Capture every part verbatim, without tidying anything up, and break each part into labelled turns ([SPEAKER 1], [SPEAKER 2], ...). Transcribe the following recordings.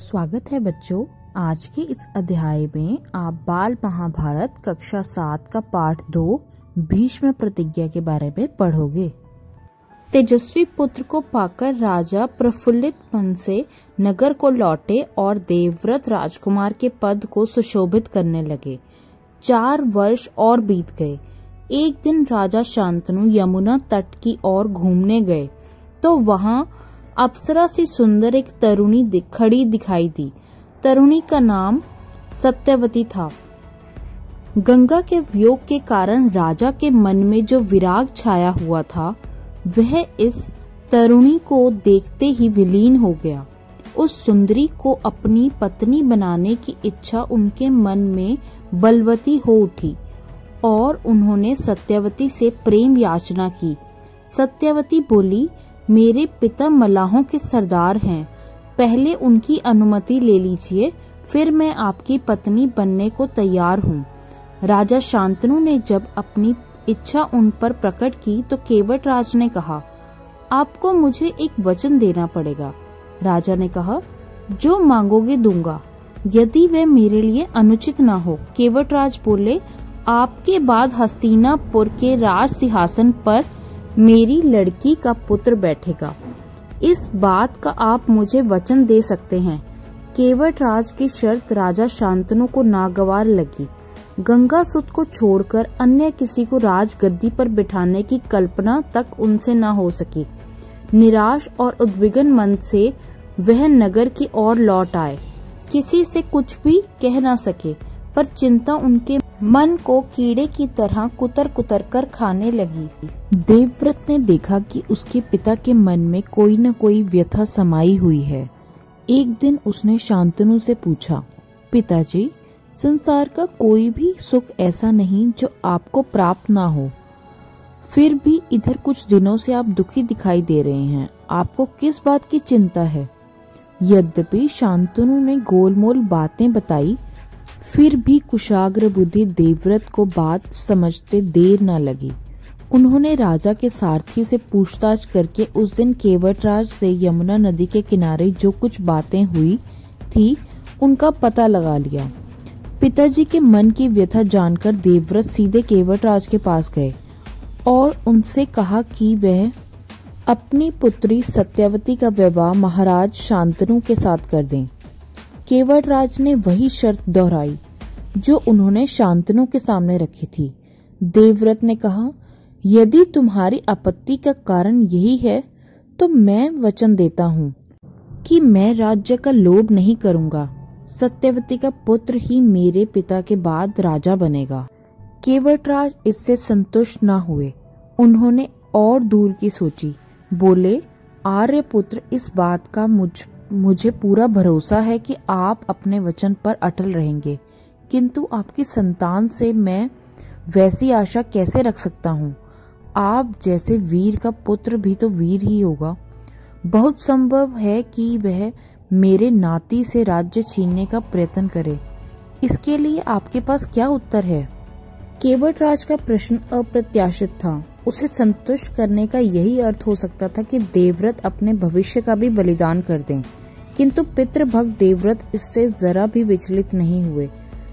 [SPEAKER 1] स्वागत है बच्चों। आज के इस अध्याय में आप बाल महाभारत कक्षा सात का पाठ दो भीष्म प्रतिज्ञा के बारे में पढ़ोगे। तेजस्वी पुत्र को पाकर राजा प्रफुल्लित मन से नगर को लौटे और देवव्रत राजकुमार के पद को सुशोभित करने लगे। चार वर्ष और बीत गए। एक दिन राजा शांतनु यमुना तट की ओर घूमने गए तो वहां अप्सरा सी सुंदर एक तरुणी दि, खड़ी दिखाई दी। तरुणी का नाम सत्यवती था। गंगा के वियोग के कारण राजा के मन में जो विराग छाया हुआ था वह इस तरुणी को देखते ही विलीन हो गया। उस सुंदरी को अपनी पत्नी बनाने की इच्छा उनके मन में बलवती हो उठी और उन्होंने सत्यवती से प्रेम याचना की। सत्यवती बोली, मेरे पिता मलाहों के सरदार हैं, पहले उनकी अनुमति ले लीजिए, फिर मैं आपकी पत्नी बनने को तैयार हूँ। राजा शांतनु ने जब अपनी इच्छा उन पर प्रकट की तो केवटराज ने कहा, आपको मुझे एक वचन देना पड़ेगा। राजा ने कहा, जो मांगोगे दूंगा, यदि वह मेरे लिए अनुचित न हो। केवटराज बोले, आपके बाद हस्तिनापुर के राज सिंहासन पर मेरी लड़की का पुत्र बैठेगा। इस बात का आप मुझे वचन दे सकते हैं। केवटराज की शर्त राजा शांतनु को नागवार लगी। गंगा सुत को छोड़कर अन्य किसी को राजगद्दी पर बिठाने की कल्पना तक उनसे न हो सकी। निराश और उद्विग्न मन से वह नगर की ओर लौट आए। किसी से कुछ भी कह न सके, पर चिंता उनके मन को कीड़े की तरह कुतर कुतर कर खाने लगी। देवव्रत ने देखा कि उसके पिता के मन में कोई न कोई व्यथा समाई हुई है। एक दिन उसने शांतनु से पूछा, पिताजी, संसार का कोई भी सुख ऐसा नहीं जो आपको प्राप्त ना हो, फिर भी इधर कुछ दिनों से आप दुखी दिखाई दे रहे हैं। आपको किस बात की चिंता है? यद्यपि शांतनु ने गोलमोल बातें बताई, फिर भी कुशाग्र बुद्धि देवव्रत को बात समझते देर न लगी। उन्होंने राजा के सारथी से पूछताछ करके उस दिन केवटराज से यमुना नदी के किनारे जो कुछ बातें हुई थी उनका पता लगा लिया। पिताजी के मन की व्यथा जानकर देवव्रत सीधे केवटराज के पास गए और उनसे कहा कि वह अपनी पुत्री सत्यवती का विवाह महाराज शांतनु के साथ कर दें। केवटराज ने वही शर्त दोहराई जो उन्होंने शांतनु के सामने रखी थी। देवव्रत ने कहा, यदि तुम्हारी आपत्ति का कारण यही है तो मैं वचन देता हूँ कि मैं राज्य का लोभ नहीं करूँगा। सत्यवती का पुत्र ही मेरे पिता के बाद राजा बनेगा। केवटराज इससे संतुष्ट न हुए। उन्होंने और दूर की सोची। बोले, आर्यपुत्र, इस बात का मुझ मुझे पूरा भरोसा है कि आप अपने वचन पर अटल रहेंगे, किंतु आपकी संतान से मैं वैसी आशा कैसे रख सकता हूँ? आप जैसे वीर का पुत्र भी तो वीर ही होगा। बहुत संभव है कि वह मेरे नाती से राज्य छीनने का प्रयत्न करे। इसके लिए आपके पास क्या उत्तर है? केवटराज का प्रश्न अप्रत्याशित था। उसे संतुष्ट करने का यही अर्थ हो सकता था कि देवव्रत अपने भविष्य का भी बलिदान कर दें, किंतु पितृभक्त देवव्रत इससे जरा भी विचलित नहीं हुए।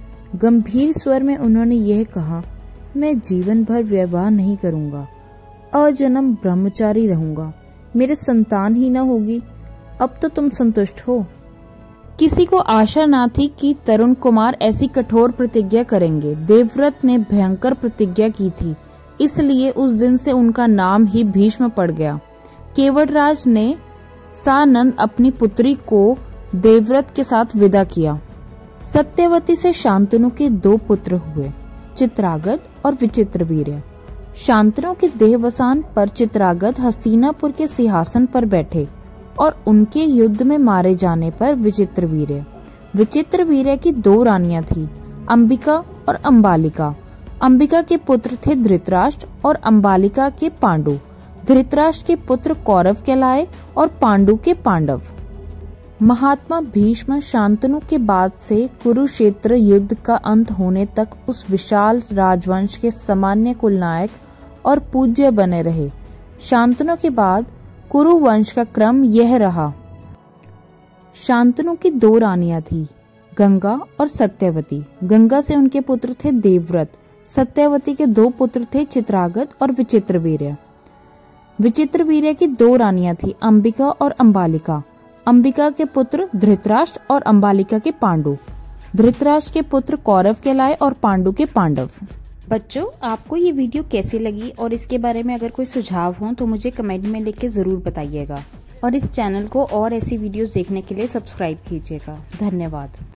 [SPEAKER 1] गंभीर स्वर में उन्होंने यह कहा, मैं जीवन भर विवाह नहीं करूंगा, अजन्म ब्रह्मचारी रहूंगा, मेरे संतान ही न होगी। अब तो तुम संतुष्ट हो। किसी को आशा न थी कि तरुण कुमार ऐसी कठोर प्रतिज्ञा करेंगे। देवव्रत ने भयंकर प्रतिज्ञा की थी, इसलिए उस दिन से उनका नाम ही भीष्म पड़ गया। केवटराज ने सानंद अपनी पुत्री को देवव्रत के साथ विदा किया। सत्यवती से शांतनु के दो पुत्र हुए, चित्रागत और विचित्रवीर्य। शांतनु के देहावसान पर चित्रागत हस्तिनापुर के सिंहासन पर बैठे और उनके युद्ध में मारे जाने पर विचित्रवीर्य। विचित्रवीर्य की दो रानियां थीं, अंबिका और अंबालिका। अंबिका के पुत्र थे धृतराष्ट्र और अंबालिका के पांडु। धृतराष्ट्र के पुत्र कौरव कहलाए और पांडु के पांडव। महात्मा भीष्म शांतनु के बाद से कुरुक्षेत्र युद्ध का अंत होने तक उस विशाल राजवंश के सामान्य कुलनायक और पूज्य बने रहे। शांतनु के बाद कुरु वंश का क्रम यह रहा। शांतनु की दो रानियां थी, गंगा और सत्यवती। गंगा से उनके पुत्र थे देवव्रत। सत्यवती के दो पुत्र थे चित्रागत और विचित्रवीर्य। विचित्रवीर्य की दो रानियां थी, अंबिका और अंबालिका। अंबिका के पुत्र धृतराष्ट्र और अंबालिका के पांडु। धृतराष्ट्र के पुत्र कौरव कहलाए और पांडु के पांडव। बच्चों, आपको ये वीडियो कैसी लगी और इसके बारे में अगर कोई सुझाव हो तो मुझे कमेंट में लिख के जरूर बताइएगा और इस चैनल को और ऐसी वीडियोस देखने के लिए सब्सक्राइब कीजिएगा। धन्यवाद।